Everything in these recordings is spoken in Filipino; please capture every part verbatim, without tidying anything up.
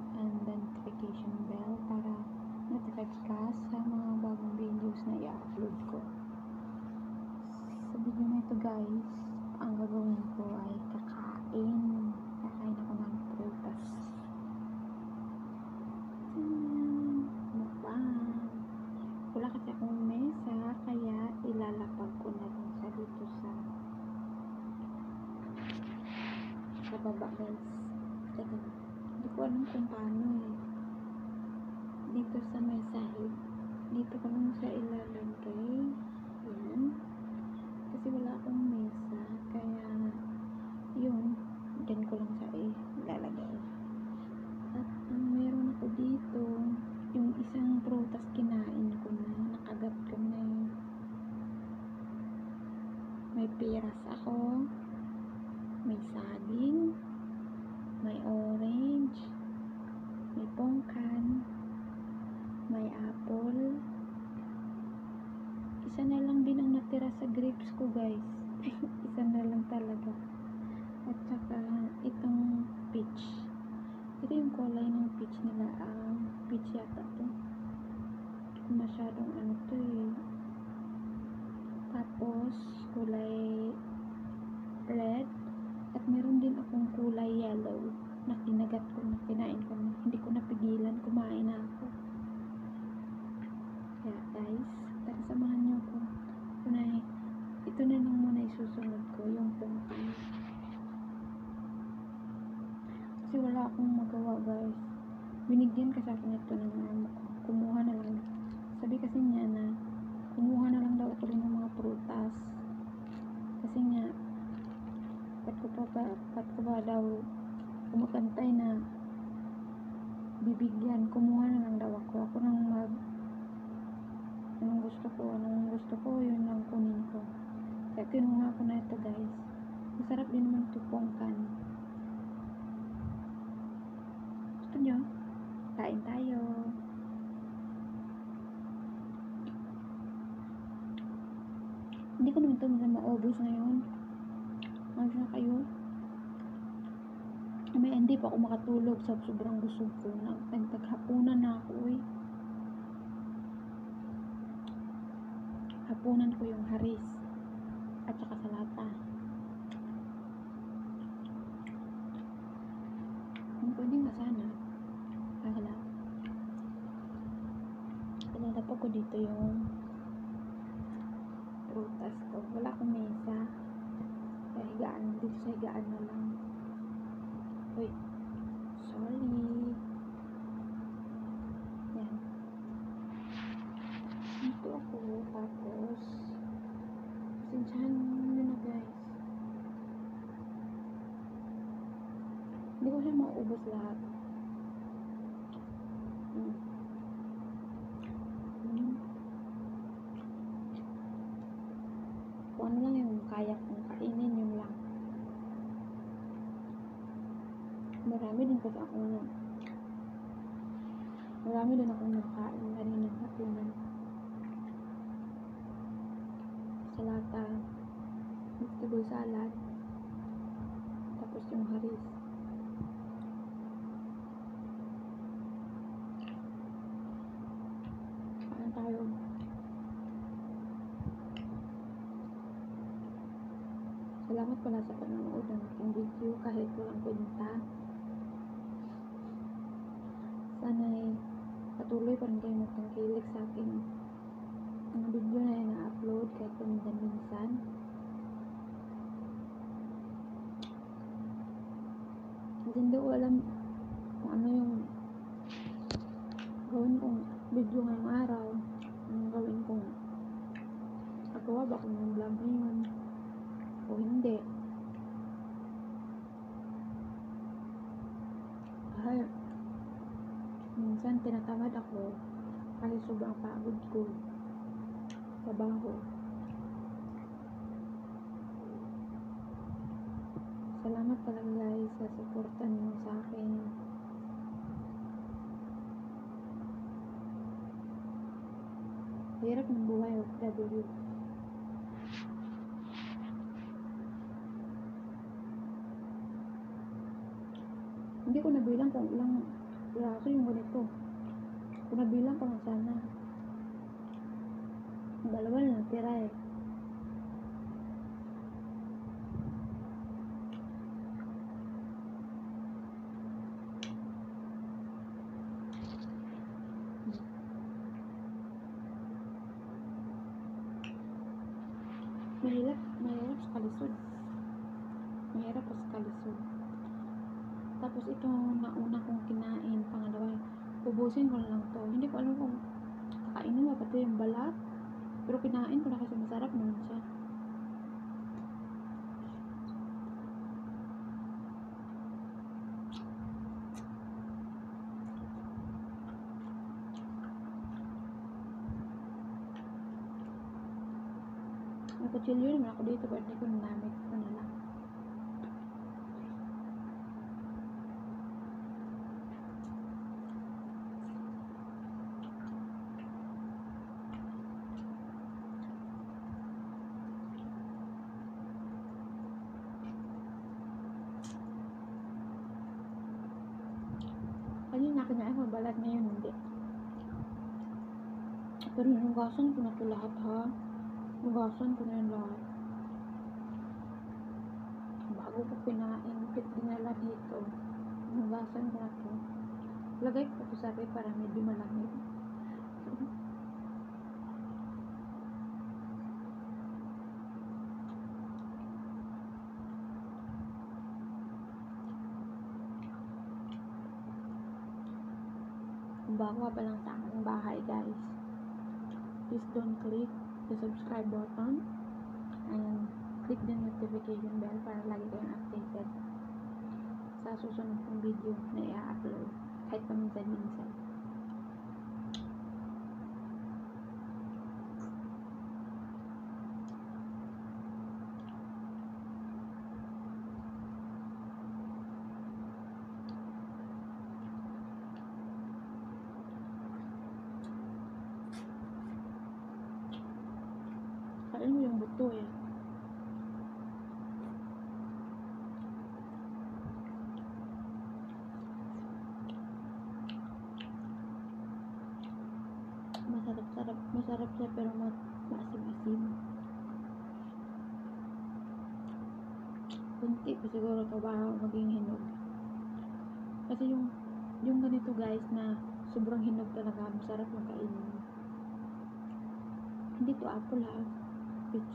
and the notification bell para notified ka sa mga bagong videos na i-upload ko. Sa video na ito guys, ang gagawin ko ay kakain. Kakain ako ng prutas. Mukbang. Wala kasi akong mesa, kaya ilalapag ko na lang sa dito sa sa baba guys. Teka, hindi ko alam kung paano eh. Dito sa may sahig, dito ko lang siya ilalagay. Yan. Kasi wala akong mesa, kaya yun, dyan ko lang siya ilalagay. At ang meron ako dito, yung isang prutas kinain ko na, nakagat ko na yun. May peras ako, may saging, may orange, may pongkan, may apple. Isa na lang din ang natira sa grapes ko guys. Isa na lang talaga. At saka itong peach. Ito yung kulay ng peach nila. Ang um, peach yata to. Masyadong ano to eh. Tapos kulay red. At meron din akong kulay yellow na kinagat ko na, kinain ko na. Hindi ko napigilan, kumain na ako. Kaya guys, tara samahan nyo ko. Ito na, ito na lang muna isusunod ko, yung pongkan. Kasi wala akong magawa guys. Binigyan kasi ako nito ng amo ko. Kumuha na lang. Sabi kasi niya na, kumuha na lang daw ako rin ng mga prutas. Kasi nga, pat ko pa ba, pat ko ba daw kumukantay na bibigyan, kumuha na lang daw ako. Ako nang mag anong gusto ko, anong gusto ko, yun lang kunin ko. Kaya kinuha ko na ito guys. Masarap din naman ito pongkan. Gusto nyo? Kain tayo. Hindi ko naman ito maubos ngayon. Ano na kayo? May hindi pa ako makatulog sa sobrang busog ko. Nagtaghapunan na ako eh. Hapunan ko yung haris at saka salata. Ang pwede nga sana. Kala. Pinatapag ko dito yung prutas ko. Wala akong mesa. Kaya higaan. Dito sa higaan na lang. Uy. Sorry. Yan. Dito ako. Tapos pasensyahan nyo na guys. Hindi ko siya mauubos lahat. Hmm. Hmm. Kung ano lang yung kaya kong kainin, yun lang. Marami din kasi akong marami din akong nakain kanina hapunan. Salata, vegetable salad, tapos yung haris. Kain tayo. Salamat pala sa panonood ng aking video kahit walang kwenta. Sana'y patuloy pa rin kayo magtangkilik sa aking mga video na yung na-upload kahit paminsan-minsan. Kasi hindi ko alam kung ano yung gawin kong video ngayong araw. Anong gawin kong agawa ba kung yung vlog ngayon o hindi. Kahit minsan tinatamad ako kasi sobrang pagod ko trabaho. Salamat talaga guys sa suporta niyo sa akin. Hirap ng buhay O F W. Hindi ko nabilang kung ilang piraso yung ganito. Kung nabilang ko na sana. Dalawa na natira eh. Mahirap, mahirap sa kalisod. Mahirap sa kalisod. Tapos itong nauna kong kinain, pangalawa, ubusin ko na lang to. Hindi ko alam kung kakainin ba pati yung balat. Pero kinain ko na kasi masarap naman siya. May kutsilyo naman ako dito, pero hindi ko namamit ko na lang. Kanina kinain ko balat, ngayon hindi. Pero hinugasan ko na ito lahat ha. Hinugasan ko na yung lahat. Bago ko kinain, kit dinala dito. Hinugasan ko na ito. Lagay ko ito sa akin para medyo malamig. Kung bago ka pa lang sa aking bahay guys, please don't click the subscribe button and click the notification bell para lagi kayong updated sa susunod kong video na i-upload kahit paminsan-minsan. Kain mo yung buto eh. Masarap-sarap. Masarap siya pero ma maasim-asim. Kunti pa siguro ito baka maging hinog. Kasi yung yung ganito guys na sobrang hinog talaga. Masarap yung kainin. Hindi to apple ha. Peach.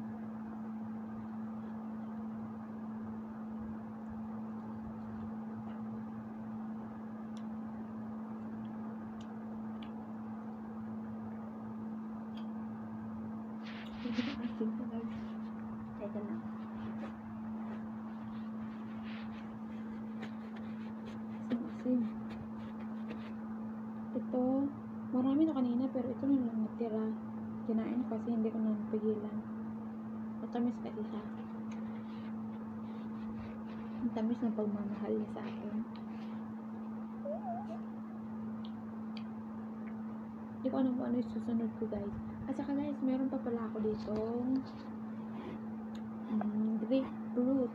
Hindi na asin ko guys. Teka lang. Asin-asin. Ito, marami na kanina pero ito na lang natira. Kinain kasi hindi ko na napigilan. Matamis kasi siya. Ang tamis ng pagmamahal niya sa akin. Hindi ko alam kung ano yung susunod ko guys. At saka guys, meron pa pala ako dito um, grapefruit.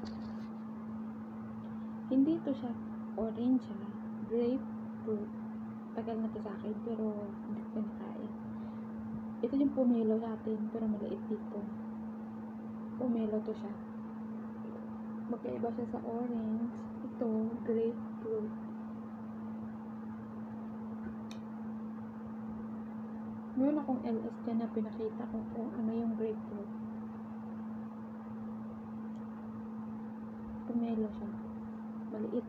Hindi to siya orange ha. Grapefruit. Tagal na to sa akin pero hindi ko nakain. Ito yung pomelo sa atin, pero maliit dito. Pomelo to siya. Magkaiba siya sa orange. Ito, grapefruit. Meron akong L S dyan na pinakita ko kung ano yung grapefruit. Pomelo siya. Maliit.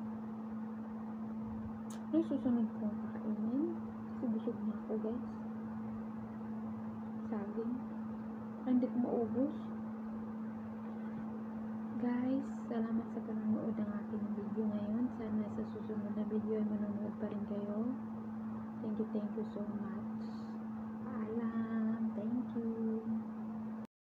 Ano yung susunod kong kakainin? Kasi busog na ako guys. Saging. Hindi ko maubos. Guys, salamat sa panonood ng aking video ngayon. Sana sa susunod na video ay manonood pa rin kayo. Thank you, thank you so much.